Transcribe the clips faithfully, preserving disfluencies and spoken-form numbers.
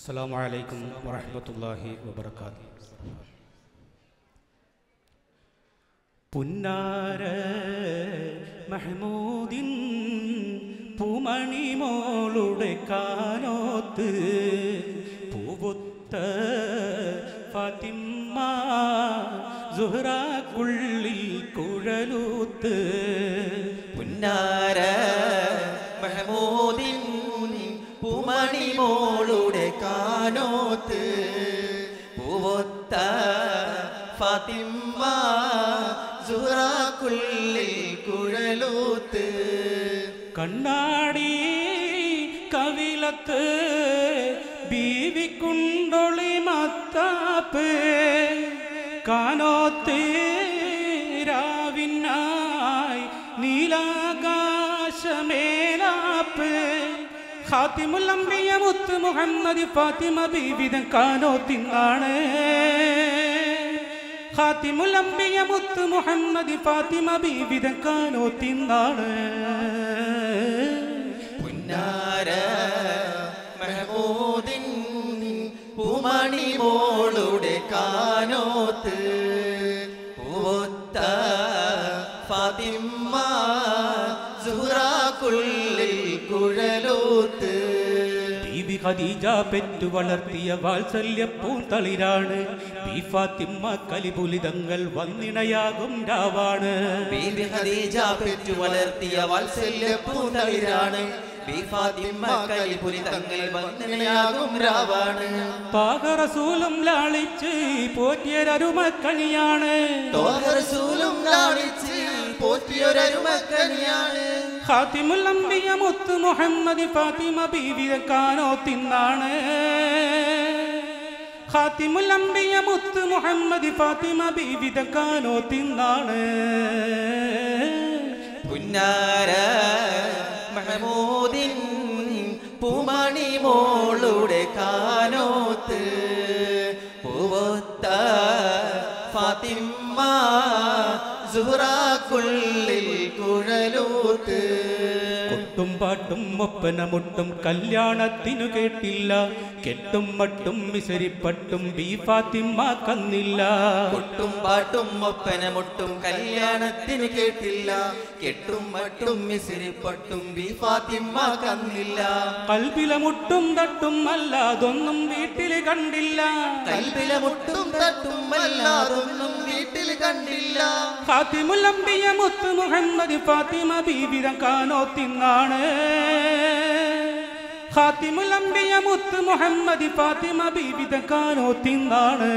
السلام عليكم ورحمة الله وبركاته. പുന്നാര മഹ്മൂദിൻ പൂമണി മോളുടെ കാനോത്ത് പൂവൊത്ത ഫാത്തിമ്മ സുഹ്റാക്കുള്ളിൽ കുഴലൂത്ത്. പുന്നാര മഹ്മൂദിൻ പൂമണി മോളുടെ കാനോത്ത് പൂവൊത്ത ഫാത്തിമ്മ സുഹ്റാക്കുള്ളിൽ കുഴലൂത്ത്. കണ്ണാടി കവിലത്ത് ബീവിക്കുണ്ടൊളി മത്താപ്പ് കാനോത്ത് രാവിനായി നീലാകാശമേലാപ്പ്. ഖാതിമുൽ അംബിയ മുത്ത് മുഹമ്മദ് ഫാത്തിമ ബീവിതൻ കാനോത്തിന്നാണ്. ഖാതിമുൽ അംബിയ മുത്ത് മുഹമ്മദ് ഫാത്തിമ ബീവിതൻ കാനോത്തിന്നാണ്. പുന്നാര മഹ്മൂദിൻ പൂമണി മോളുടെ കാനോത്ത് പൂവൊത്ത ഫാത്തിമ്മ സുഹ്റാക്കുള്ളിൽ കുഴലൂത്ത്. ബീവി ഖദീജ പെറ്റു വളർത്തിയ വാത്സല്യ പൂന്തളിരാണ്. ബീ ഫാത്തിമ്മ കലിപുലിതങ്ങൾ വന്നിണയാകും രാവാണ്. ബീവി ഖദീജ പെറ്റു വളർത്തിയ വാത്സല്യ പൂന്തളിരാണ്. ബീ ഫാത്തിമ്മ കലിപുലിതങ്ങൾ വന്നിണയാകും രാവാണ്. പാക റസൂലും ലാളിച്ച് പോറ്റിയൊരരുമക്കണിയാണ്. റസൂലും ലാളിച്ച് പോറ്റിയൊരരുമക്കണിയാണ്. ഖാതിമുൽ അംബിയ മുത്ത് മുഹമ്മദ് ഫാത്തിമ ബീവിതൻ കാനോത്തിന്നാണ്. ഖാതിമുൽ അംബിയ മുത്ത് മുഹമ്മദ് ഫാത്തിമ ബീവിതൻ കാനോത്തിന്നാണ്. പുന്നാര മഹ്മൂദിൻ പൂമണി മോളുടെ കാനോത്ത് പൂവൊത്ത ഫാത്തിമ്മ സുഹ്റാക്കുള്ളിൽ കുഴലൂത്ത്. കൊട്ടും പാട്ടും ഒപ്പന മുട്ടും കല്യാണത്തിനു കേട്ടില്ല. കെട്ടും മട്ടും മിസരിപ്പട്ടും ബീ ഫാത്തിമ്മ കന്നില്ല. കൊട്ടും പാട്ടും ഒപ്പന മുട്ടും കല്യാണത്തിന് കേട്ടില്ല. കെട്ടും മട്ടും മിസിരിപ്പട്ടും ബീ ഫാത്തിമ്മ കന്നില്ല. കൽബിലെ മുട്ടും തട്ടും അല്ലാതൊന്നും വീട്ടിൽ കണ്ടില്ല. കൽബിലെ മുട്ടും തട്ടും അല്ലാതൊന്നും വീട്ടിൽ കണ്ടില്ല. ഖാതിമുൽ അംബിയ മുത്ത് മുഹമ്മദ് ഫാത്തിമ ബീവിതൻ കാനോത്തിന്നാണ്. ഖാതിമുൽ അംബിയ മുത്ത് മുഹമ്മദ് ഫാത്തിമ ബീവിതൻ കാനോത്തിന്നാണ്.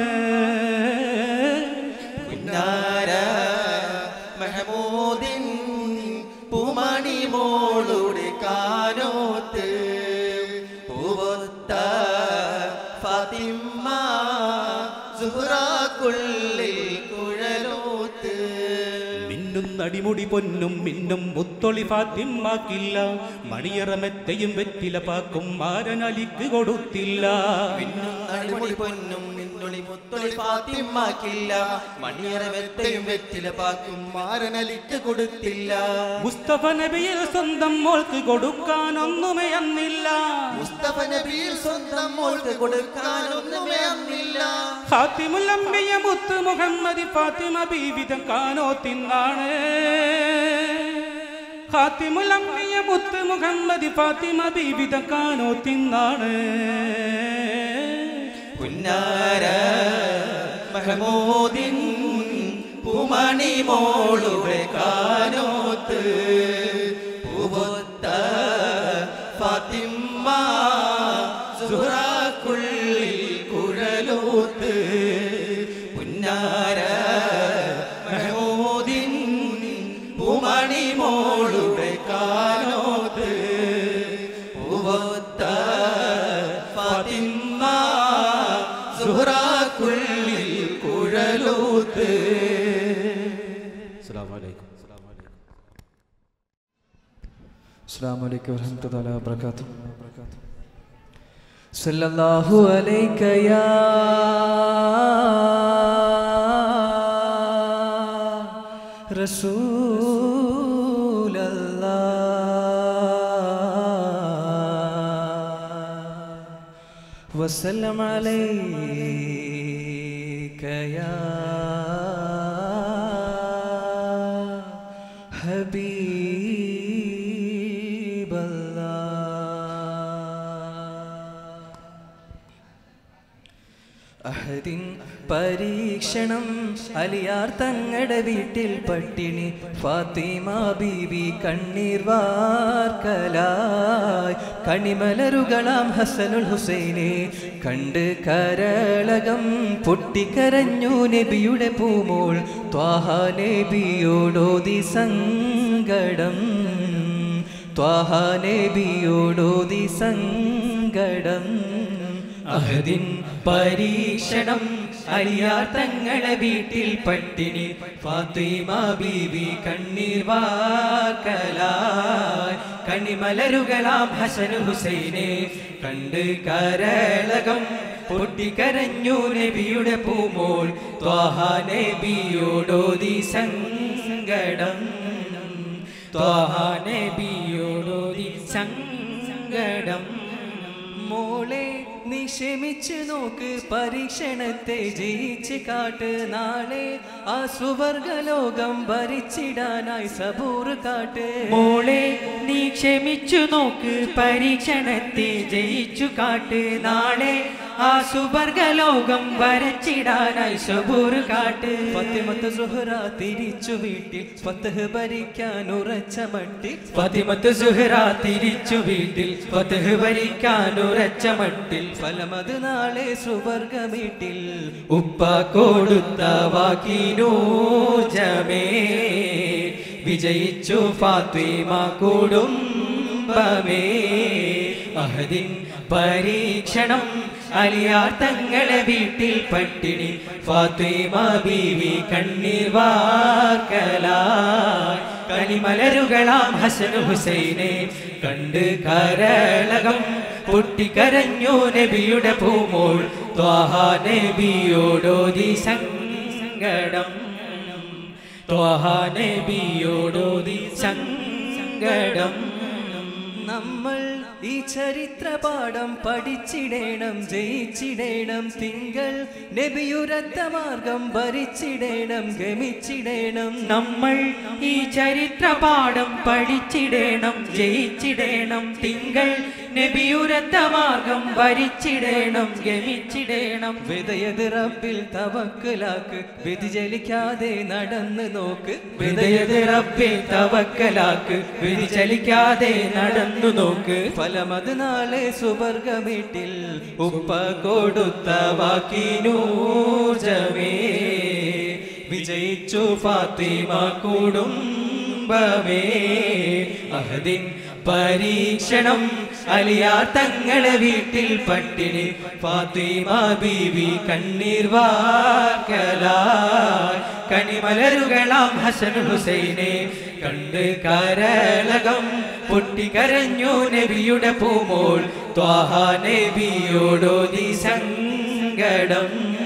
പുന്നാര മഹ്മൂദിൻ പൂമണി മോളുടെ കാനോത്ത് പൂവൊത്ത ഫാത്തിമ്മ സുഹ്റാക്കുള്ളിൽ കുഴലൂത്ത്. മിന്നും നടിമുടി പൊന്നും മിന്നും മുത്തൊളി ഫാത്തിമ്മക്കില്ല. മണിയറമെത്തയും വെറ്റില പാക്കും മാരനലിക്ക് കൊടുത്തില്ല. മിന്നും നടിമുടി പൊന്നും മിന്നൊളി മുത്തൊളി ഫാത്തിമ്മക്കില്ല. മണിയറ വെത്തയും വെറ്റില പാക്കും മാരനലിക്ക് കൊടുത്തില്ല. മുസ്തഫ നബിയിൽ സ്വന്തം മോൾക്ക് കൊടുക്കാനൊന്നുമേ അന്നില്ല. മുസ്തഫ നബിയിൽ സ്വന്തം മോൾക്ക് കൊടുക്കാനൊന്നുമേ അന്നില്ല. ഖാതിമുൽ അംബിയ മുത്ത് മുഹമ്മദ് ഫാത്തിമ ബീവിതൻ കാനോത്തിന്നാണ്. ഖാതിമുൽ അംബിയ മുത്ത് മുഹമ്മദ് ഫാത്തിമ ബീവിതൻ കാനോത്തിന്നാണ്. പുന്നാര മഹ്മൂദിൻ പൂമണി മോളുടെ കാനോത്ത് പൂവൊത്ത ഫാത്തിമ്മ സുഹ്റാക്കുള്ളിൽ കുഴലൂത്ത്. പുന്നാര മഹ്മൂദിൻ പൂമണി മോളുടെ കാനോത്ത് പൂവൊത്ത ഫാത്തിമ്മ സുഹ്റാക്കുള്ളിൽ കുഴലൂത്ത്. അസ്സലാമു അലൈക്കും. അസ്സലാമു അലൈക്കും വറഹ്മത്തുള്ളാഹി വബറകാതുഹു. സല്ലല്ലാഹു അലൈക യാ റസൂലല്ലാഹ് وسلم عليك يا حبيب الله. അഹദിൻ പരീക്ഷണം അലിയാർ തങ്ങളുടെ വീട്ടിൽ പട്ടിണി ഫാത്തിമ ബീവി കണ്ണീർ വാർക്കലായി കണിമലരുകളാം ഹസനുൽ ഹുസൈനെ കണ്ട് കരളകം പൊട്ടിക്കരഞ്ഞു നബിയുടെ പൂമോൾ ത്വാഹ നബിയോടോതി സങ്കടം ത്വാഹ നബിയോടോതി സങ്കടം. അഹദിൻ പരീക്ഷണം അലിയാർ തങ്ങളെ വീട്ടിൽ പട്ടിണി ഫാത്തിമ ബീവി കണ്ണീർ വാർക്കലായി കണിമലരുകളാം ഹസൻ ഹുസൈനെ കണ്ട് കരളകം പൊട്ടിക്കരഞ്ഞു നബിയുടെ പൂമോൾ ത്വാഹ നബിയോടോതി സങ്കടം ത്വാഹ നബിയോടോതി സങ്കടം. മോളെ നീ ക്ഷമിച്ച് നോക്ക് പരീക്ഷണത്തെ ജയിച്ച് കാട്ട് നാളെ ആ സുവർഗലോകം ഭരിച്ചിടാനായി സബൂർ കാട്ട്. മോളെ നീ ക്ഷമിച്ചു നോക്ക് പരീക്ഷണത്തെ ജയിച്ചു കാട്ട് നാളെ ആ സുവർഗലോകം വരച്ചിടാനായി സബൂർ കാട്ട്. ഫാത്തിമത്ത് സുഹ്റ തിരിച്ചു വീട്ടിൽ ഫത്ഹ് ഭരിക്കാൻ ഉറച്ച മട്ടിൽ ഫാത്തിമത്ത് സുഹ്റ തിരിച്ചു വീട്ടിൽ ഫത്ഹ് ഭരിക്കാൻ ഉറച്ച മട്ടിൽ ഫലമത് നാളെ സുവർഗ വീട്ടിൽ ഉപ്പ കൊടുത്ത വാക്കിനൂജമേ വിജയിച്ചു ഫാത്തിമ കുടുംബമേ. അഹദിൻ പരീക്ഷണം അലിയാർ തങ്ങളെ വീട്ടിൽ പട്ടിണി ഫാത്തിമ ബീവി കണ്ണീർ വാർക്കലായി കണിമലരുകളാം ഹസൻ ഹുസൈനെ കണ്ട് കരളകം പൊട്ടിക്കരഞ്ഞു നബിയുടെ പൂമോൾ ത്വാഹ നബിയോടോതി സങ്കടം ത്വാഹ നബിയോടോതി സങ്കടം. നമ്മൾ ഈ ചരിത്രപാഠം പഠിച്ചിടേണം ജയിച്ചിടേണം തിങ്കൾ നബിയുരത്ത മാർഗം ഭരിച്ചിടേണം ഗമിച്ചിടേണം. നമ്മൾ ഈ ചരിത്രപാഠം പഠിച്ചിടേണം ജയിച്ചിടേണം തിങ്കൾ നബിയുരത്ത മാർഗം ഭരിച്ചിടേണം ഗമിച്ചിടേണം. വിധയത് റബ്ബിൽ തവക്കലാക്ക് വ്യതിചലിക്കാതെ നടന്ന് നോക്ക് വിധയത് റബ്ബിൽ തവക്കലാക്ക് വ്യതിചലിക്കാതെ നടന്നു നോക്ക്. ഫലമത് നാളെ സുവർഗ വീട്ടിൽ ഉപ്പ കൊടുത്ത വാക്കിനൂജമേ വിജയിച്ചു ഫാത്തിമ കുടുംബമേ. അഹദിൻ പരീക്ഷണം അലിയാർ തങ്ങളെ വീട്ടിൽ പട്ടിണി ഫാത്തിമ ബീവി കണ്ണീർ വാർക്കലായി കണിമലരുകളാം ഹസൻ ഹുസൈനെ കണ്ട് കരളകം പൊട്ടിക്കരഞ്ഞു നബിയുടെ പൂമോൾ ത്വാഹ നബിയോടോതി സങ്കടം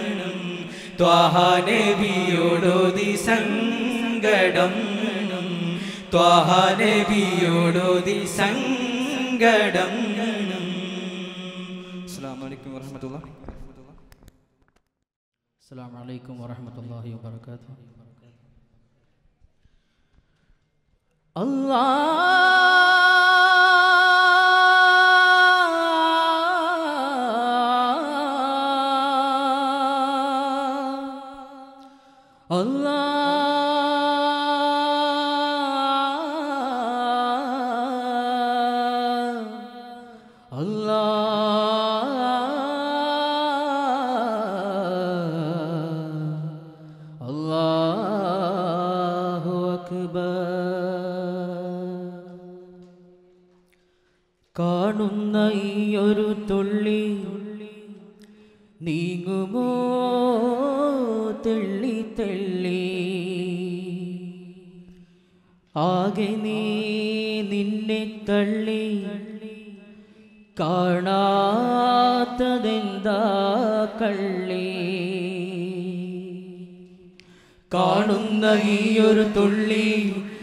ത്വാഹ നബിയോടോതി സങ്കടം ത്വാഹ നബിയോടോതി സങ്കടം. അസ്സലാമു അലൈക്കും വറഹ്മത്തുള്ളാഹി അസ്സലാമു അലൈക്കും വറഹ്മത്തുള്ളാഹി വബറകാതുഹു. അല്ലാഹ് അല്ലാഹ് അല്ലാഹു അക്ബർ. കാണുന്ന ഈയൊരു തുള്ളി നീങ്ങുമോ തെള്ളി തെള്ളി ആകെ നീ നിന്നെ തള്ളി കാണാത്തതെന്താ കള്ളി. കാണുന്ന ഈയൊരു തുള്ളി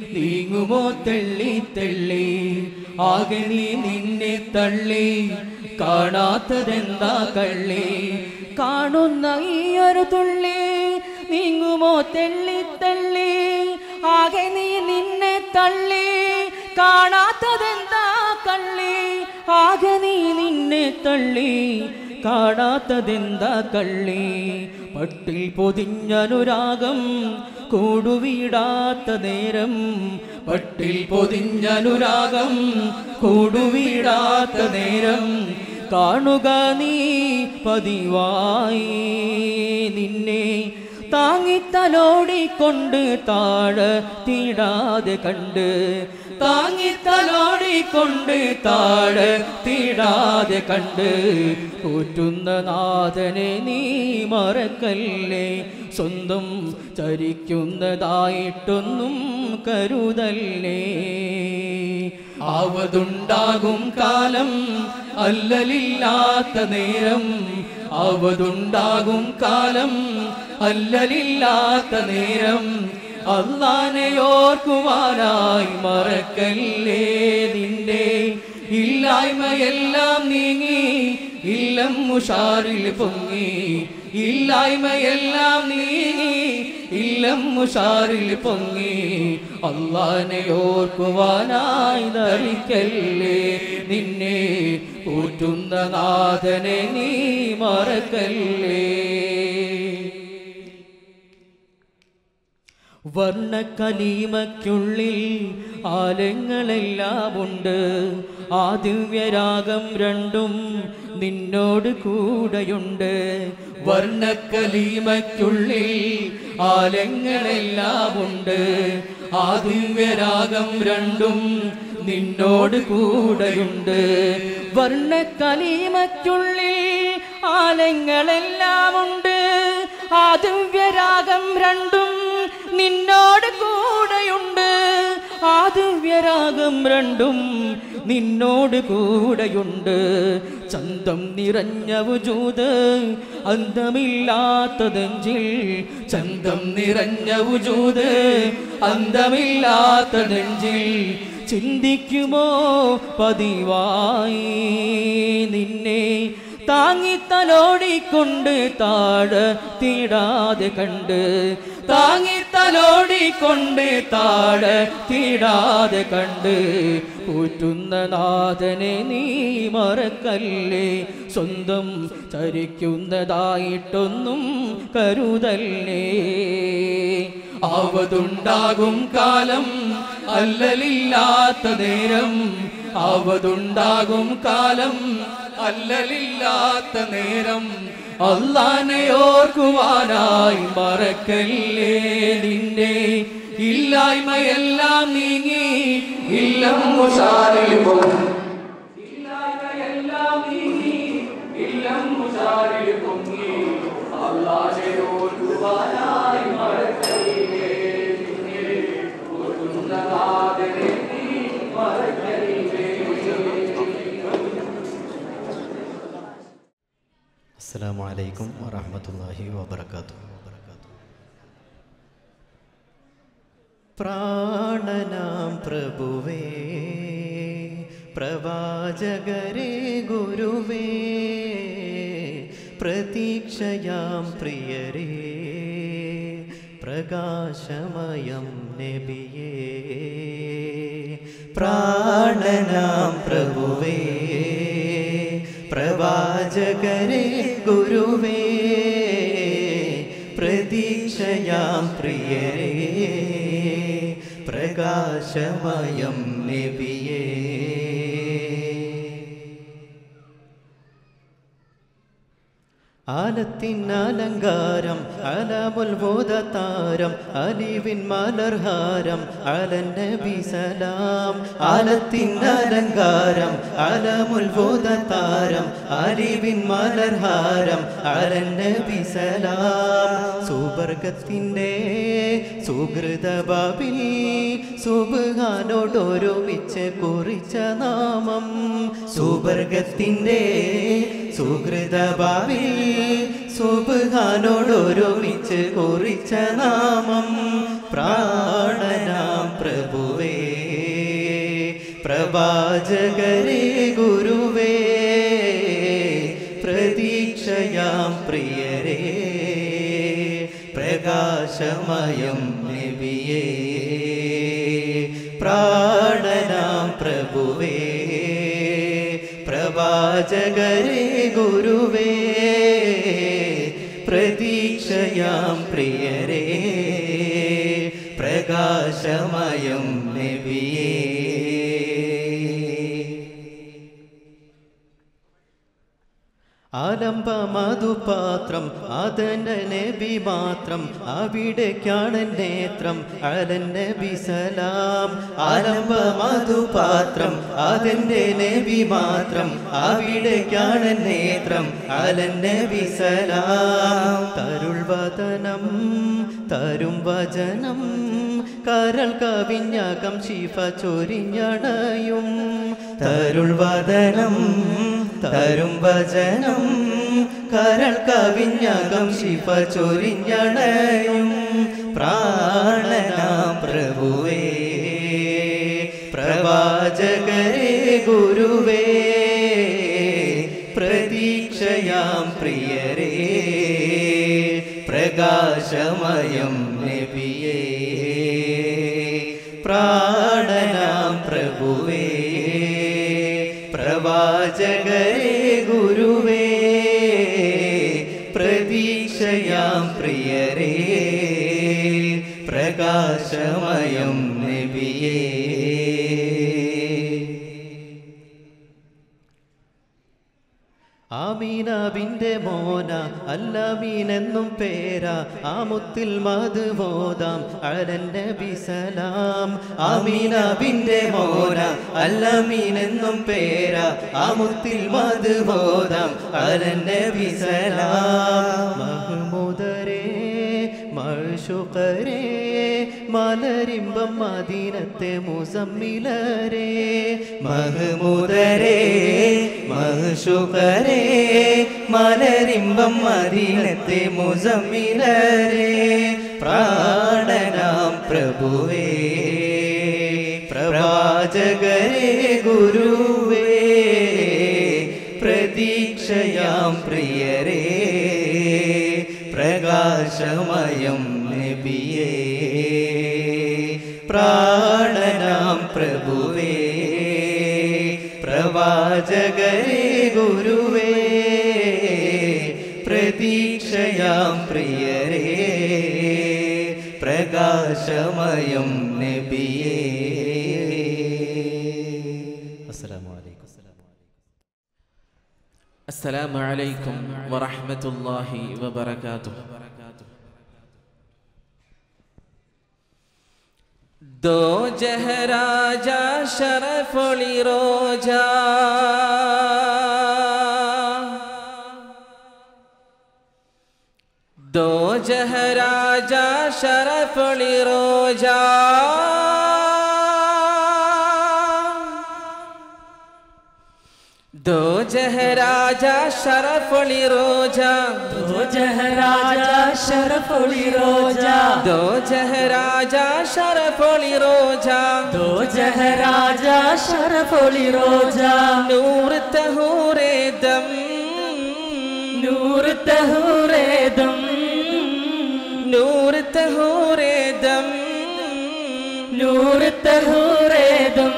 നീങ്ങുമോ തെള്ളി തെള്ളി ആകെ നീ നിന്നെ തള്ളി കാണാത്തതെന്താ കള്ളി കാണുന്ന ഈ ഒരു തുള്ളി നീങ്ങുമോ തെള്ളി തള്ളി ആകെ നീ നിന്നെ തള്ളി കാണാത്തതെന്താ കള്ളി ആകെ നീ നിന്നെ തള്ളി കാണാത്തതെന്താ കള്ളി പട്ടിൽ പൊതിഞ്ഞനുരാഗം കൂടുവീടാത്ത നേരം പട്ടിൽ പൊതിഞ്ഞനുരാഗം കൂടുവീടാത്ത നേരം കാണുക നീ പതിവായി നിന്നെ താങ്ങിത്തലോടിക്കൊണ്ട് താഴെ തീടാതെ കണ്ട് താങ്ങിത്തലോടിക്കൊണ്ട് താഴെ തീടാതെ കണ്ട് പോറ്റുന്ന നാഥനെ നീ മറക്കല്ലേ സ്വന്തം ചരിക്കുന്നതായിട്ടൊന്നും കരുതല്ലേ ആവതുണ്ടാകും കാലം അല്ലലില്ലാത്ത നേരം ആവതുണ്ടാകും കാലം അല്ലലില്ലാത്ത നേരം അല്ലാഹനെ ഓർക്കുവാനായി മറക്കല്ലേ നിന്റെ ഇല്ലായ്മയെല്ലാം നീങ്ങി ഇല്ലം ഉഷാറിൽ പൊങ്ങി ഇല്ലായ്മയെല്ലാം നീങ്ങി ഇല്ലം ഉഷാറിൽ പൊങ്ങി അല്ലാഹനെ ഓർക്കുവാനായി ധരിക്കല്ലേ നിന്നെ പോറ്റുന്ന നാഥനെ നീ മറക്കല്ലേ വർണ്ണക്കലീമയ്ക്കുള്ളിൽ ആലങ്ങളെല്ലാം ഉണ്ട് ആ ദിവ്യരാഗം രണ്ടും നിന്നോട് കൂടെയുണ്ട് വർണ്ണക്കലീമയ്ക്കുള്ളിൽ ആലങ്ങളെല്ലാം ഉണ്ട് ആ ദിവ്യരാഗം രണ്ടും നിന്നോട് കൂടെയുണ്ട് വർണ്ണക്കലീമയ്ക്കുള്ളിൽ ആലങ്ങളെല്ലാം ഉണ്ട് ആ ദിവ്യരാഗം രണ്ടും നിന്നോട് കൂടെയുണ്ട് ആ ദിവ്യരാഗം രണ്ടും നിന്നോട് കൂടെയുണ്ട് ചന്തം നിറഞ്ഞ വുജൂദ് അന്തമില്ലാത്തതെഞ്ചിൽ ചന്തം നിറഞ്ഞ വുജൂദ് അന്തമില്ലാത്തതെഞ്ചിൽ ചിന്തിക്കുമോ പതിവായി നിന്നെ താങ്ങിത്തലോടിക്കൊണ്ട് താഴെ തീടാതെ കണ്ട് താങ്ങിത്തലോടിക്കൊണ്ട് താഴെ തീടാതെ കണ്ട് പോറ്റുന്ന നാഥനെ നീ മറക്കല്ലേ സ്വന്തം ചരിക്കുന്നതായിട്ടൊന്നും കരുതല്ലേ ആവതുണ്ടാകും കാലം അല്ലലില്ലാത്ത നേരം ആവതുണ്ടാകും കാലം അല്ലലില്ലാത്ത നേരം അല്ലാഹനെ ഓർക്കുവാനായി മറക്കല്ലേ നിന്റെ ഇല്ലായ്മയെല്ലാം നീങ്ങി ഇല്ലം ഉഷാറിൽ പൊങ്ങി ഇല്ലായ്മയെല്ലാം നീങ്ങി ഇല്ലം ഉഷാറിൽ പൊങ്ങി അല്ലാഹനെ ഓർക്കുവാനായി മറക്കല്ലേ നിന്നെ പോറ്റുന്ന നാഥനെ നീ മറക്കല്ലേ. അസ്സലാമു അലൈക്കും വറഹ്മത്തുള്ളാഹി വബറകാതുഹു. പ്രാണനാം പ്രഭുവേ പ്രവാചകരേ ഗുരുവേ പ്രതീക്ഷയാം പ്രിയരേ പ്രകാശമയം നബിയേ പ്രാണനാം പ്രഭുവേ പ്രവാചകരേ ഗുരുവേ പ്രതീക്ഷയാം പ്രിയരേ പ്രകാശമയം നബിയേ ആലത്തിനലങ്കാരം അലമുൽ ബോധതാരം അലിവിൻ മലർഹാരം അലൻ നബി സലാം ആലത്തിനലങ്കാരം അലമുൽ ബോധതാരം അലിവിൻ മലർഹാരം അലൻ നബി സലാം സുവർഗത്തിൻ്റെ സുഹൃത ബാബിൽ സുബ്ഹാനോടൊരുമിച്ച് കുറിച്ച നാമം സുവർഗത്തിൻ്റെ സുഹൃത ബാബിൽ സുബ്ഹാനോടൊരുമിച്ച് കുറിച്ച നാമം പ്രാണനാം പ്രഭുവേ പ്രവാചകരേ ഗുരുവേ പ്രതീക്ഷയാം പ്രിയരേ പ്രകാശമയം നബിയേ പ്രാണനാം പ്രഭുവേ പ്രവാചകരേ ഗുരുവേ പ്രതീക്ഷയാം പ്രിയരേ പ്രകാശമയം നബിയേ ആലംബ മധുപാത്രം അതന്റെ നബി മാത്രം അവിടേക്കാണ് നേത്രം അലൻ നബി സലാം ആലംബ മധുപാത്രം അതന്റെ നബി മാത്രം അവിടേക്കാണ് നേത്രം അലൻ നബി സലാം തരുൾ വദനം തരും വചനം കരൾ കവിഞ്ഞകം ശിഫ ചൊരിഞ്ഞണയും തരുൾ വദനം തരും വചനം കരൾ കവിഞ്ഞകം ശിഫ ചൊരിഞ്ഞണയും പ്രാണനാം പ്രഭുവേ പ്രവാചകരേ ഗുരുവേ പ്രതീക്ഷയാം പ്രിയരേ പ്രകാശമയം നബിയേ പ്രാണനാം പ്രഭുവേ പ്രവാചകരേ ഗുരുവേ പ്രതീക്ഷയാം പ്രിയരേ പ്രകാശമയം നബിയേ ആമീനാബിന്റെ മോന അല്ലമീനെന്നും പേരാ ആമുത്തിൽ മധുബോധാം അലൻ നബി സലാം ആമീനാബിന്റെ മോന അല്ലമീനെന്നും പേരാ ആമുത്തിൽ മധുബോധാം അലൻ നബി സലാം മഹ്മൂദരേ മഅ്ശൂഖരേ മലരിമ്പം മദീനത്തെ മുസമ്മിലരേ മഹ്മൂദരേ മഅ്ശൂഖരേ മലരിമ്പം മദീനത്തെ മുസമ്മിലരേ പ്രാണനാം പ്രഭുവേ പ്രവാചകരേ ഗുരുവേ പ്രതീക്ഷയാം പ്രിയരേ പ്രകാശമയം നബിയേ പ്രാണനാം പ്രഭുവേ പ്രവാചകരേ ഗുരുവേ പ്രതീക്ഷയാം പ്രിയരേ പ്രകാശമയം നബിയേ അസ്സലാമു അലൈക്കും السلام عليكم ورحمة الله وبركاته. दो जहराजा शरफुली रोजा दो जहराजा शरफुली रोजा दो जहराजा शरफुली रोजा दो जहराजा शरफुली रोजा दो जहराजा शरफुली रोजा दो जहराजा शरफुली रोजा नूर तहूरे दम नूर तहूरे दम नूर तहूरे दम नूर तहूरे दम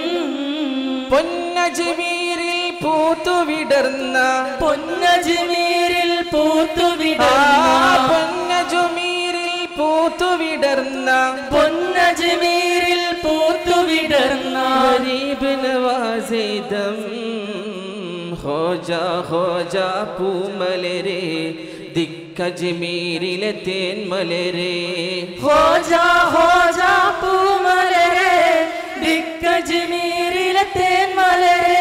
പൊന്നജ്മീരിൽ പൂത്തുവിടർന്ന പൊന്നജ്മീരിൽ പൂത്തുവിടർന്ന പൊന്നജ്മീരിൽ പൂത്തുവിടർന്ന പൊന്നജ്മീരിൽ പൂത്തുവിടർന്ന ഗരീബ് നവാസിദം ഹോജ ഹോജ പൂമലരെ ദിക്കജ്മീരിലെ തേൻമലരെ ഹോജാ ഹോജാ പൂമലരെ ദിക്കജ്മീരിലെ തേൻമലരെ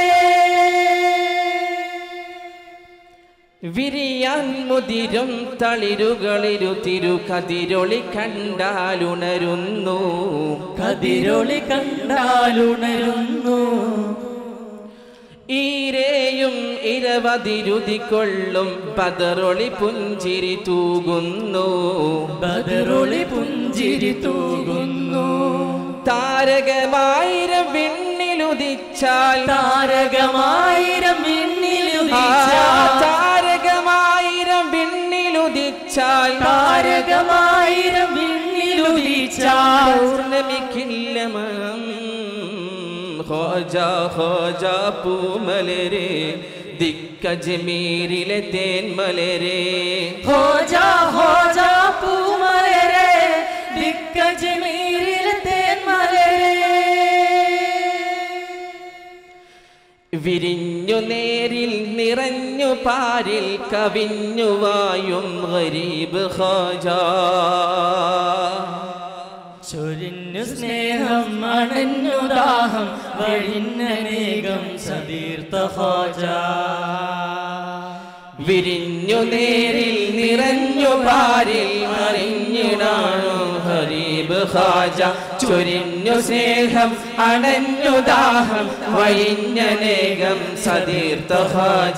വിരിയാൻ മുതിരും തളിരുകളിരു തിരു കതിരൊളി കണ്ടാലുണരുന്നു കതിരൊളി കണ്ടാലുണരുന്നു ഈരേയും ഇരവതിരുതിക്കൊള്ളും ബദറൊളി പുഞ്ചിരി തൂകുന്നു ബദറൊളി പുഞ്ചിരി തൂകുന്നു താരകമായിരം വിണ്ണിലുദിച്ചാൽ താരകമായിരം വിണ്ണിലുദിച്ചാൽ താരകമായിരം പൗർണമിക്കില്ല മണം ഖോജ ഖോജ പൂമലരെ ദിക്കജ്മീരിലെ തേൻമലരെ ഖോജ ഖോജ പൂമലരെ ദിക്കജ്മീരിലെ തേൻമലരെ വിരിഞ്ഞു നേരിൽ നിറഞ്ഞു പാരിൽ കവിഞ്ഞു വായും ഗരീബ് ഖാജ ചൊരിഞ്ഞു സ്നേഹം അണഞ്ഞു ദാഹം വഴിഞ്ഞനേകം സതീർത്ത ഖാജ വിരിഞ്ഞു നേരിൽ നിറഞ്ഞു പാരിൽ മറിഞ്ഞിടാണു ഗരീബ് ഖാജ ചൊരിഞ്ഞു സ്നേഹം അണഞ്ഞു ദാഹം വഴിഞ്ഞനേകം സതീർത്ത ഖാജ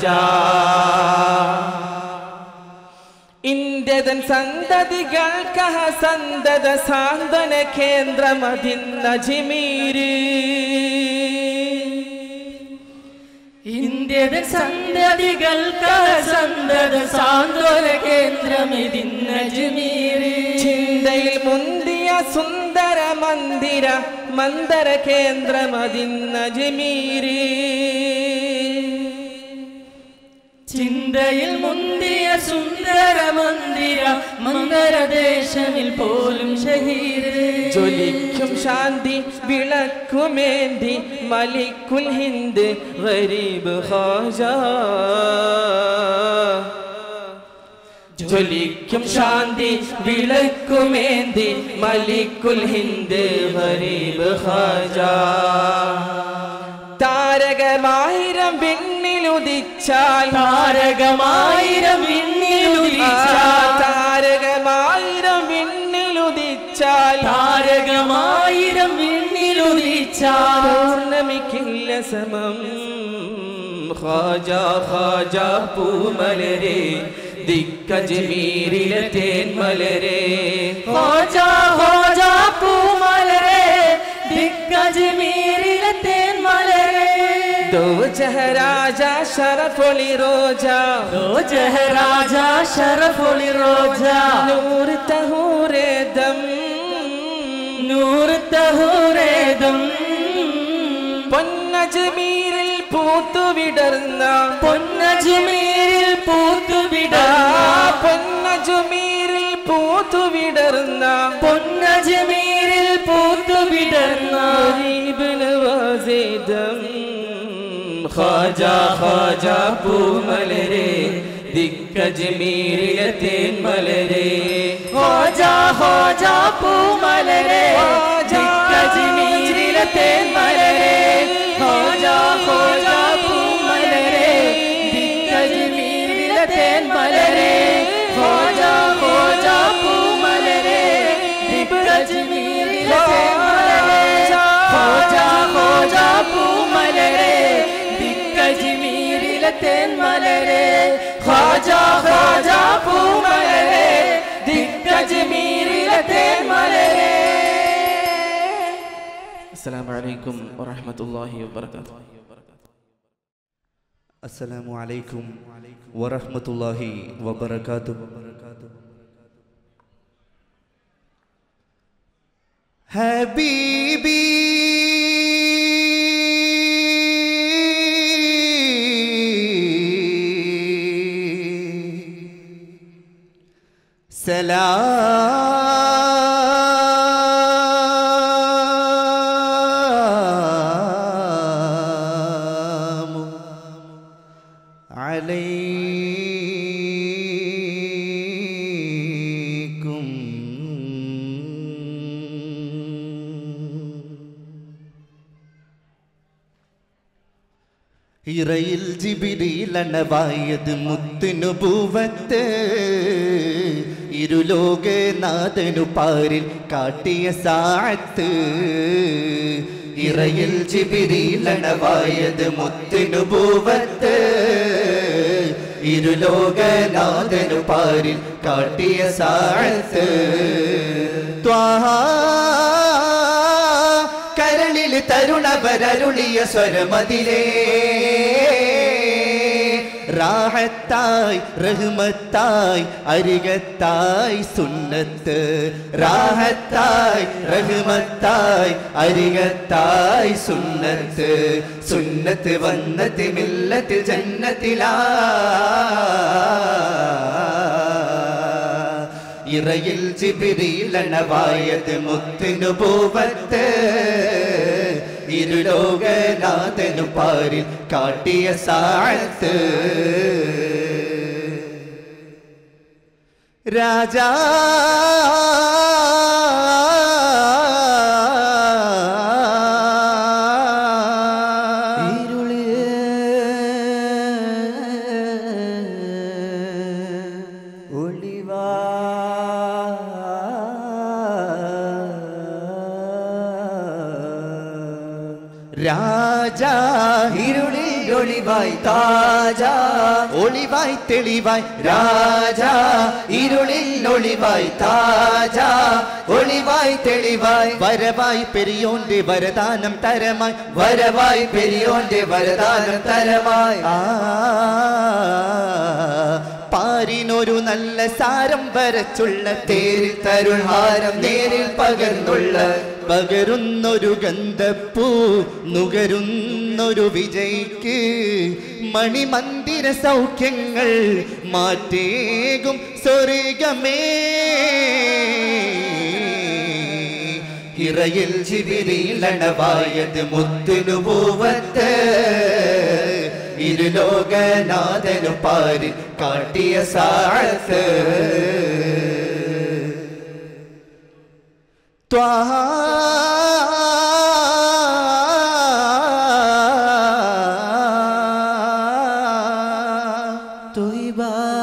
ഇന്ത്യതൻ സന്തതികൾക്കഹ സന്തത സാന്ത്വന കേന്ദ്രമതിന്ന ജിമീര് ഇന്ത്യതൻ സന്തതികൾക്കഹ സന്തത സാന്ത്വന കേന്ദ്രമിതിന്ന ജിമീര് ചിന്തയിൽ മുന്തിയ സുന്ദര മന്ദിര മന്ദര കേന്ദ്രമതിന്ന ജിമീര് ചിന്തയിൽ മുന്തിയ സുന്ദര മന്ദിര മന്ദരദേശമിൽ പോലും ഷഹീര് ജ്വലിക്കും ശാന്തി വിളക്കുമേന്തി മലിക്കുൽ ഹിന്ദ് ഗരീബ് ഖാജ ജ്വലിക്കും ശാന്തി വിളക്കുമേന്തി മലിക്കുൽ ഹിന്ദ് ഗരീബ് ഖാജ താരകമായിരം വിണ്ണിലുദിച്ചാൽ താരകമായിരം വിണ്ണിലുദിച്ചാൽ താരകമായിരം വിണ്ണിലുദിച്ചാൽ താരകമായിരം വിണ്ണിലുദിച്ചാൽ പൗർണമിക്കില്ല സമം ഖാജ ഖാജ പൂമലരെ ദിക്കജ്മീരിലെ തേൻമലരെ ഖാജ ഖാജ പൂമലരെ ദിക്കജ്മീരിലെ തേൻമലരെ ദോ ജഹരാജ ശരഫൊളി റോജ ദോ ജഹരാജ ശരഫൊളി റോജ നൂർ തഹൂരേ ദം നൂർ തഹൂരേ ദം പൊന്നജ്മീരിൽ പൂത്തുവിടർന്ന പൊന്നജ്മീരിൽ പൂത്തുവിടർന്ന പൊന്നജ്മീരിൽ പൂത്തുവിടർന്ന പൊന്നജ്മീരിൽ പൂത്തുവിടർന്ന ഗരീബ് നവാസേ ദം ഖാജ ഖാജ പൂമലരെ ദിക്കജ്മീരിലെ തേൻമലരെ ഖാജ ഖാജ പൂമലരെ ദിക്കജ്മീരിലെ തേൻമലരെ ഖാജ ഖാജ പൂമലരെ ദിക്കജ്മീരിലെ തേൻമലരെ ഖാജ ഖാജ പൂമലരെ ദിക്കജ്മീരിലെ തേൻമലരെ ഖാജ ഖാജ പൂമലരെ ദിക്കജ്മീരിലെ തേൻമലരെ ഖാജ ഖാജ പൂമലരെ ദിക്കജ്മീരിലെ തേൻമലരെ. അസ്സലാമു അലൈക്കും വറഹ്മത്തുള്ളാഹി വബറകാതുഹു. അസ്സലാമു അലൈക്കും വറഹ്മത്തുള്ളാഹി വബറകാതുഹു. ഹബീബി സലാമു അലൈക്കും ഇറയിൽ ജിബിരിലണവായത് മുത്തുനുബൂവത്ത് ഇരുലോകനാഥനു പാരിൽ കാട്ടിയ സാഅത്ത് ഇറയിൽ ജിബിരിലണവായത് മുത്തുനുബൂവത്ത് ഇരുലോകനാഥനു പാരിൽ കാട്ടിയ സാഅത്ത് ത്വാഹ കരളിൽ തരുണവരരുളിയ സ്വരമതിലേ റാഹത്തായി റഹ്മത്തായി അരികത്തായി സുന്നത്ത് റാഹത്തായി റഹ്മത്തായി അരികത്തായി സുന്നത്ത് സുന്നത്ത് വന്നത്ത് മില്ലത്ത് ജന്നത്തിലാ ഇറയിൽ ജിബ്രീലണവായത് മുത്ത് നുബുവത്ത് ഇരുലോകനാഥനു പാരിൽ കാട്ടിയ സാഅത്ത് രാജാ രാജാ ഇരുളിൽ ഒളിവായി താജാ ഒളിവായി തെളിവായി രാജാ ഇരുളിൽ ഒളിവായി താജാ ഒളിവായി തെളിവായി വരവായി പെരിയോന്റെ വരദാനം തരമായി വരവായി പെരിയോന്റെ വരദാനം തരമായി ആ പാരിനൊരു നല്ല സാരം വരച്ചുള്ള തേരിൽ തരുൾഹാരം നേരിൽ പകർന്നുള്ള പകരുന്നൊരു ഗന്ധപ്പൂ നുകരുന്നൊരു വിജയ്ക്ക് മണിമന്ദിര സൗഖ്യങ്ങൾ മാറ്റേകും സ്വർഗമേ ഇറയിൽ ജിബ്രീലണവായത് മുത്ത് നുബുവത്ത് ഇരുലോകനാഥനു പാരിൽ കാട്ടിയ സാഅത്ത് ത്വാഹ ത്വയ്ബ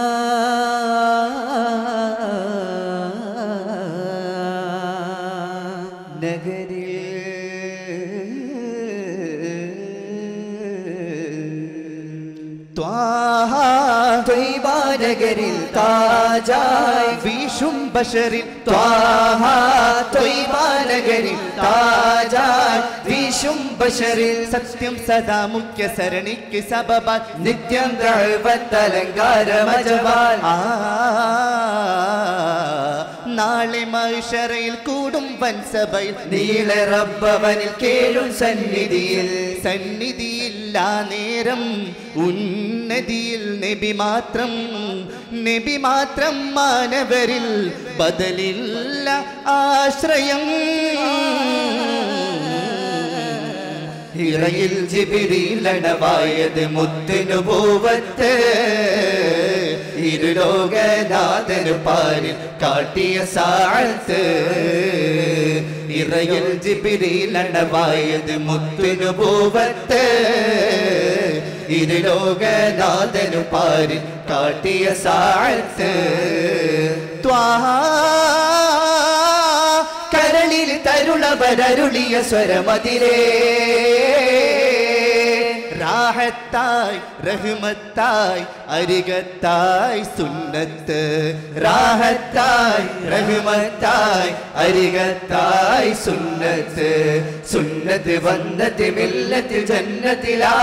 നഗരിൽ ത്വാഹ ത്വയ്ബ നഗരിൽ താജായി വീശും ബശരിൽ ത്വാഹ ത്വയ്ബ നഗരിൽ താജായി വീശും ബശരിൽ സത്യം സദാ മുഖ്യ സരണിക്ക് സബബാൽ നിത്യം ദഅവത്തലങ്കാരമജബാൽ ആ നാളെ മഹ്ശറയിൽ കൂടും വൻസഭയിൽ നീളെ റബ്ബവനിൽ കേഴും സന്നിധിയിൽ സന്നിധിയില്ല നേരം ഉന്നതിയിൽ നബി മാത്രം നബി മാത്രം മാനവരിൽ ബദലില്ല ആശ്രയം ഇറയിൽ ജിബ്രീലണവായത് മുത്ത് നുബുവത്ത് ഇരുലോകനാഥനു പാരിൽ കാട്ടിയ സാഅത്ത് ഇറയിൽ ജിബ്രീലണവായത് മുത്ത് നുബുവത്ത് ഇരുലോകനാഥനു പാരിൽ കാട്ടിയ സാഅത്ത് ത്വാഹ കരളിൽ തരുളവരരുളിയ സ്വരമതിലേ റാഹത്തായി റഹ്മത്തായി അരികത്തായി സുന്നത്ത് റാഹത്തായി റഹ്മത്തായി അരികത്തായി സുന്നത്ത് സുന്നത്ത് വന്നത്ത് മില്ലത്ത് ജന്നത്തിലാ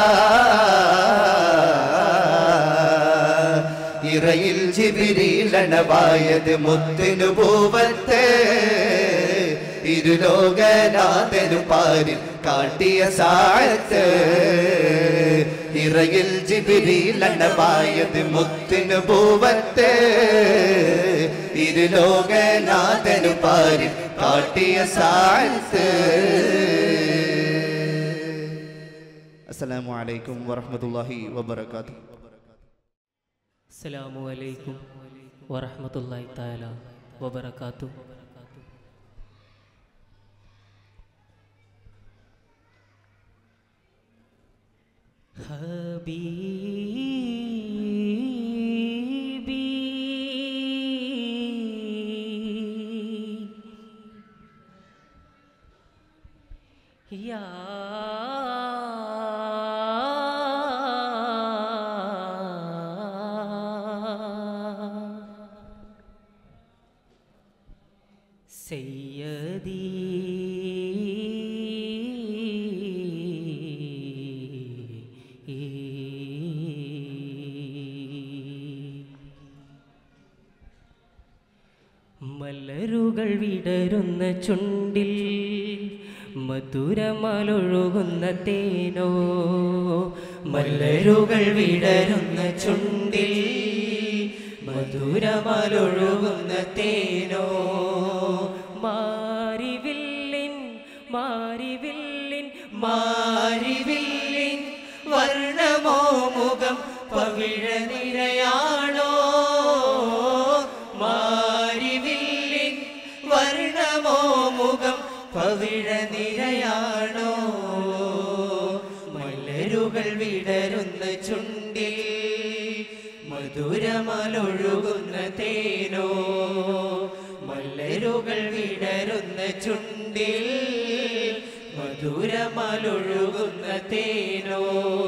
ഇറയിൽ ജിബ്രീലണവായത് മുത്ത് നുബുവത്ത് ഇരുലോകനാഥനു പാരിൽ കാട്ടിയ സാഅത്ത് ഇറയിൽ ജിബ്രീലണവായത് മുത്ത് നുബുവത്ത് ഇരുലോകനാഥനു പാരിൽ കാട്ടിയ സാഅത്ത്. അസ്സലാമു അലൈക്കും വറഹ്മത്തുള്ളാഹി വബറകാതുഹു. അസ്സലാമു അലൈക്കും വറഹ്മത്തുള്ളാഹി തആല വബറകാതുഹു. ഹബീബി യാ സയ്യദി മലരുകൾ വിടരുന്ന ചുണ്ടിൽ മധുരമലൊഴുകുന്ന തേനോ മലരുകൾ വിടരുന്ന ചുണ്ടിൽ മധുരമലൊഴുകുന്ന തേനോ മാരിവില്ലിൻ മാരിവില്ലിൻ മാരിവില്ലിൻ വർണ്ണമോ മുഖം പവിഴ നിരയാണോ മാരിവില്ലിൻ വർണ്ണമോ മുഖം പവിഴ നിരയാണോ മലരുകൾ വിടരുന്ന ചുണ്ടിൽ മധുരമലൊഴുകുന്ന തേനോ മലരുകൾ വിടരുന്ന ചുണ്ടിൽ മധുരമലൊഴുകുന്ന തേനോ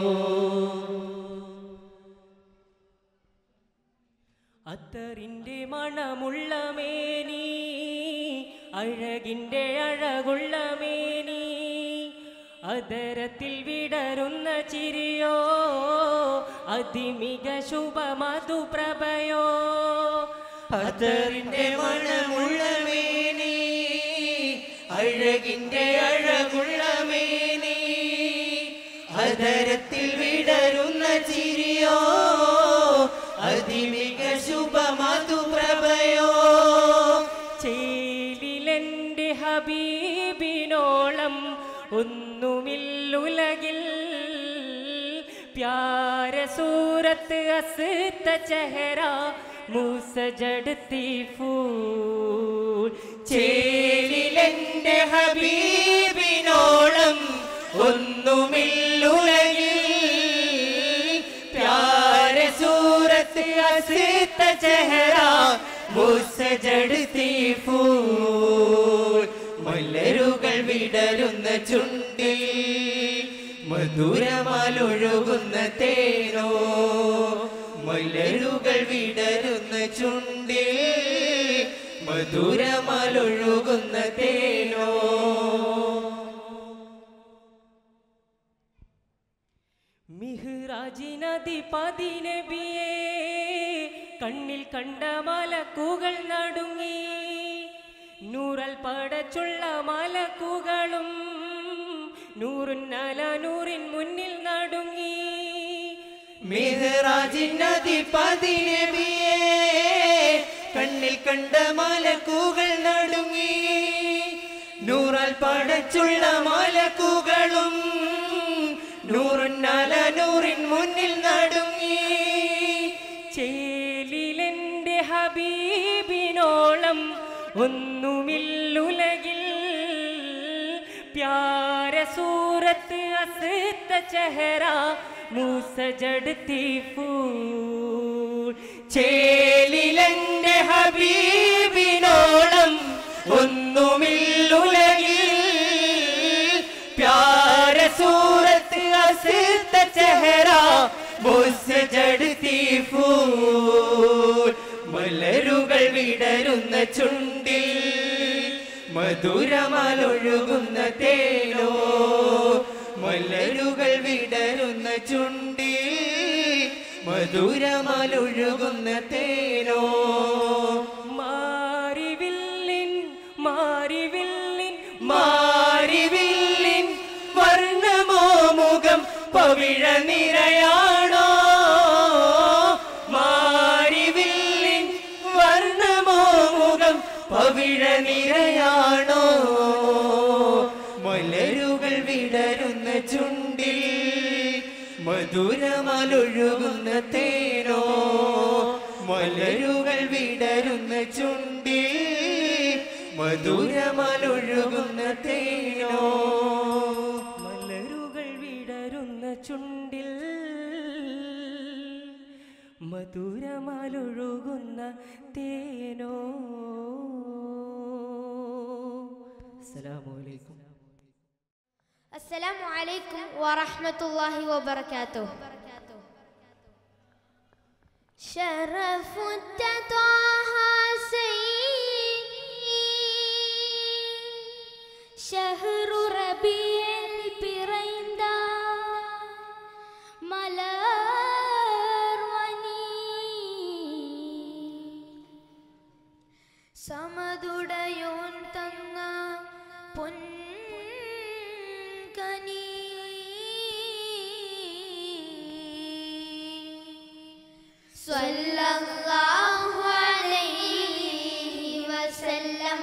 അത്തറിൻ്റെ മണമുള്ള മേനി അഴകിൻ്റെ അഴകുള്ള മേനി അതരത്തിൽ വിടരുന്ന ചിരിയോ അതിമിക ശുഭമധുപ്രഭയോ അത്തറിൻ്റെ മണമുള്ള മേനി അഴകിൻ്റെ അഴകുള്ള മേനി അതരത്തിൽ വിടരുന്ന ചിരിയോ അതിമിക ശുഭമധുപ്രഭയോ ചേലിലെൻ്റെ ഹബീബിനോളം ഒന്നുമില്ലുലകിൽ പ്യാര സൂരത്ത് അസ്ത ചെഹറ മൂസജഡത്തി ഫൂൽ ചേലിലെൻ്റെ ഹബീബിനോളം ഒന്നുമില്ലുലകിൽ പ്യാര സൂരത്ത് അസ്ത ചെഹറ മൂസജഡത്തി ഫൂൽ മലരുകൾ വിടരുന്ന ചുണ്ടിൽ മധുരമലൊഴുകുന്ന തേനോ മലരുകൾ വിടരുന്ന ചുണ്ടിൽ മധുരമലൊഴുകുന്ന തേനോ മിഹ്റാജിനധിപതി നബിയേ കണ്ണിൽ കണ്ട മലക്കുകൾ നടുങ്ങി നൂറൽ പടച്ചുള്ള മലക്കുകളും നൂറുന്നല നൂറിൻ മുന്നിൽ നടുങ്ങി മിഹ്റാജിനധിപതി നബിയേ കണ്ണിൽ കണ്ട മലക്കുകൾ നടുങ്ങി നൂറൽ പടച്ചുള്ള മലക്കുകളും നൂറുന്നല നൂറിൻ മുന്നിൽ നടുങ്ങി ചേലിലെൻ്റെ ഹബീബിനോളം ഒന്നുമില്ലുലകിൽ പ്യാര സൂരത്ത് അസ്ത ചെഹറ മൂസജഡത്തി ഫൂൽ ചേലിലെൻ്റെ ഹബീബിനോളം ഒന്നുമില്ലുലകിൽ പ്യാര സൂരത്ത് അസ്ത ചെഹറ മൂസജഡത്തി ഫൂൽ മലരുകൾ വിടരുന്ന ചുണ്ടിൽ മധുരമലൊഴുകുന്ന തേനോ മലരുകൾ വിടരുന്ന ചുണ്ടിൽ മധുരമലൊഴുകുന്ന തേനോ മാരിവില്ലിൻ മാരിവില്ലിൻ മാരിവില്ലിൻ വർണ്ണമോ മുഖം പവിഴ നിരയാണോ മാരിവില്ലിൻ വർണ്ണമോ മുഖം പവിഴ നിരയാണോ മലരുകൾ വിടരുന്ന ചുണ്ടിൽ മധുരമലൊഴുകുന്ന തേനോ മലരുകൾ വിടരുന്ന ചുണ്ടിൽ മധുരമലൊഴുകുന്ന തേനോ മലരുകൾ വിടരുന്ന ചുണ്ടിൽ മധുരമലൊഴുകുന്ന തേനോ. അസ്സലാമു അലൈക്കും. السلام عليكم ورحمة الله وبركاته. شرف طه سيدي شهر ربيع البريند മലർവനി സമതുടയോ പൊൻകനി സ്വല്ലല്ലാഹു അലൈഹി വസല്ലം.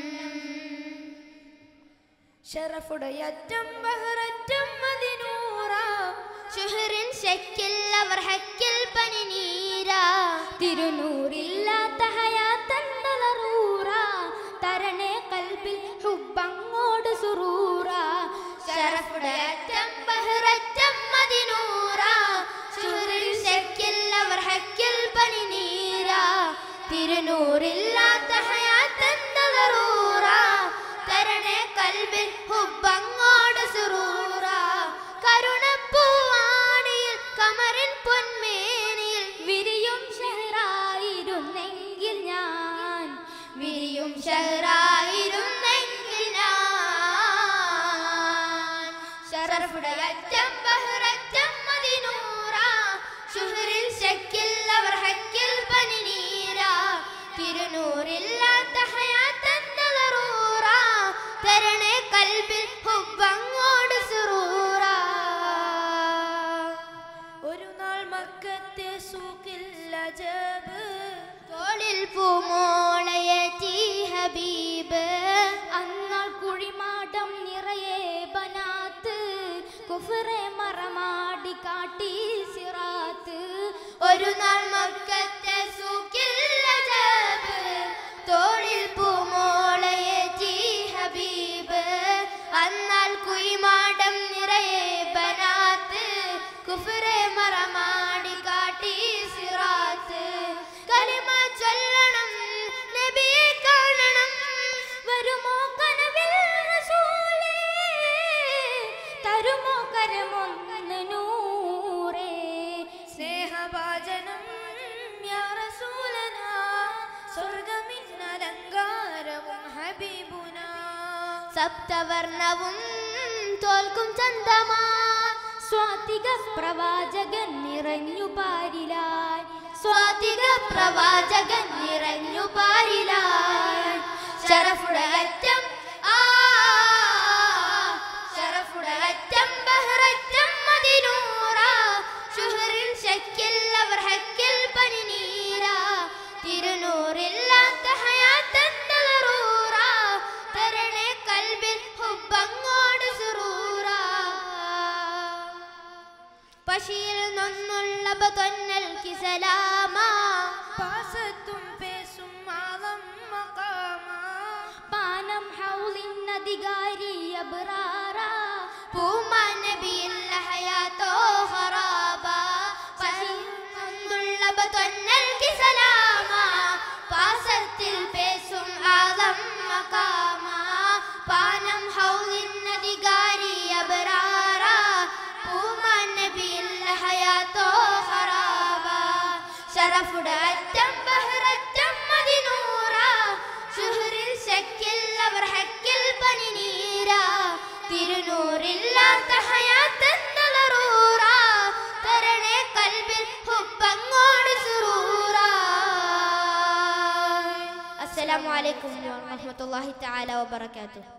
ശറഫുടയറ്റം ബഹററ്റം മദിനൂറ ഷുഹറിൻ ശക്കിൽ അവർ ഹക്കിൽ പനിനീര തിരുനൂറില്ലാത്ത ഹയാത്തണ്ടലറൂറ തരണേ കൽബിൽ ഹുബ്ബങ്ങോട് സുറൂറ ശറഫുടയറ്റം ബഹററ്റം മദിനൂറ ഷുഹറിൻ ശക്കിൽ അവർ ഹക്കിൽ പനിനീര തിരുനൂറില്ലാത്ത ഹയാത്തണ്ടലറൂറ തരണേ കൽബിൽ ഹുബ്ബങ്ങോട് സുറൂറ കരുണപ്പൂവാണിയിൽ കമറിൻ പൊന്മേനിയിൽ വിരിയും ഷഹറായിരുന്നെങ്കിൽ ഞാൻ വിരിയും ഷഹറായിരുന്നെങ്കിൽ ഞാൻ ശറഫുടയറ്റം ബഹററ്റം മദിനൂറ ഷുഹറിൽ ശക്കിൽ അവർ ഹക്കിൽ പനിനീര തിരുനൂറില്ലാത്ത ഹയാത്തണ്ടലറൂറ തരണേ കൽബിൽ ഹുബ്ബങ്ങോട് സുറൂറ. ഒരു നാൾ മക്കത്തെ സൂക്കിൽ അജബ് തോളിൽ പൂമോളയറ്റി ഹബീബ് അന്നാൾ കുഴിമാടം നിറയെ ബനാത്ത് കുഫറെ മറമാടി കാട്ടി സിറാത്ത്. ഒരു നാൾ മക്കത്തെ സൂക്കിൽ അജബ് തോളിൽ പൂമോളയറ്റി ഹബീബ് അന്നാൽ കുഴിമാടം നിറയെ ബനാത്ത് കുഫറെ മറമാടി കാട്ടി സിറാത്ത്. കലിമ ചൊല്ലണം നബിയെ കാണണം വരുമോ കനവിൽ റസൂലേ തരുമോ കരമൊന്ന് നൂറേ സ്നേഹഭാജനം യാ റസൂലനാ സ്വർഗമിൻ അലങ്കാരവും ഹബീബുന സപ്തവർണവും തോൽക്കും ചന്തമാ സ്വാതിക പ്രവാചകൻ നിറഞ്ഞു പാരിലായി സ്വാതിക പ്രവാചകൻ നിറഞ്ഞു പാരിലായി ശറഫുടയറ്റം ആ ശറഫുടയറ്റം ബഹററ്റം മദിനൂറ ഷുഹറിൻ ശക്കിൽ അവർ ഹക്കിൽ പനിനീര തിരുനൂറില്ലാത്ത ഹയാത്തണ്ടലറൂറ തരണേ കൽബിൽ ഹുബ്ബങ്ങോട് സുറൂറ. പശിയിൽ നൊന്നുള്ള ബതൊന്നൽക്കി സലാമ പാസത്തും പേസും ആളം മഖാമ പാനം ഹൗലിൻ അധികാരി അബ്റാറ പൂമാൻ നബിയില്ല ഹയാത്തോ ഖറാബ പശിയിൽ നൊന്നുള്ള ബതൊന്നൽക്കി സലാമ പാസത്തിൽ പേസും ആളം മഖാമ പാനം ഹൗലിൻ അധികാരി അബ്റാറ പൂമാൻ നബിയില്ല ഹയാത്തോ ഖറാബ ശറഫുടയറ്റം ബഹററ്റം മദിനൂറ ഷുഹറിൽ ശക്കിൽ അവർ ഹക്കിൽ പനിനീര തിരുനൂറില്ലാത്ത ഹയാത്തണ്ടലറൂറ തരണേ കൽബിൽ ഹുബ്ബങ്ങോട് സുറൂറ. അസ്സലാമു അലൈക്കും വറഹ്മത്തുള്ളാഹി തആല വബറകാതുഹു.